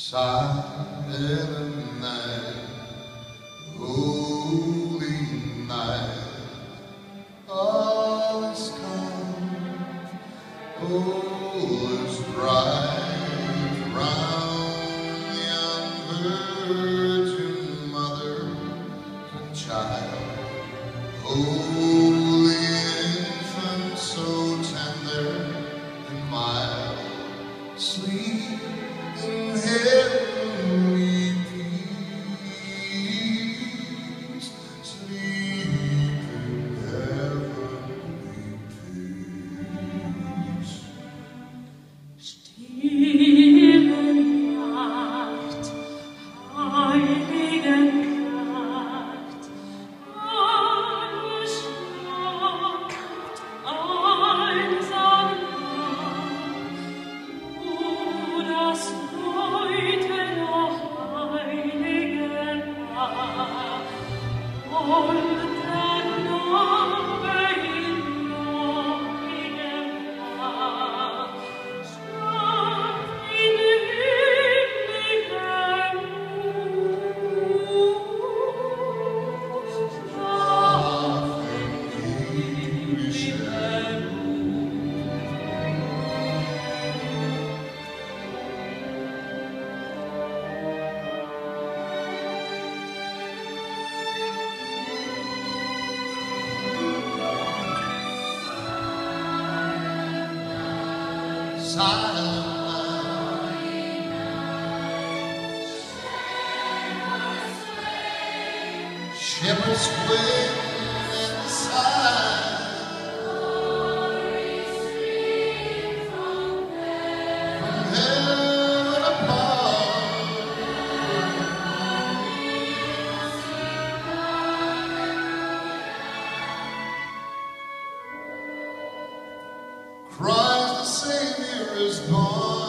Silent night, holy night, all is calm, all is bright round the young virgin mother and child, holy infant, so tender and mild, sleep in heavenly peace, sleep in heavenly peace. Stille Nacht, heilige Nacht, alles schlaft, einsam nur das heute noch heilige Nacht, und der Name in neugem Nacht, schlaf in himmligem Ruhe, schlaf in himmligem Silent night, shepherds wait in the side, from heaven apart, Christ the Savior is born.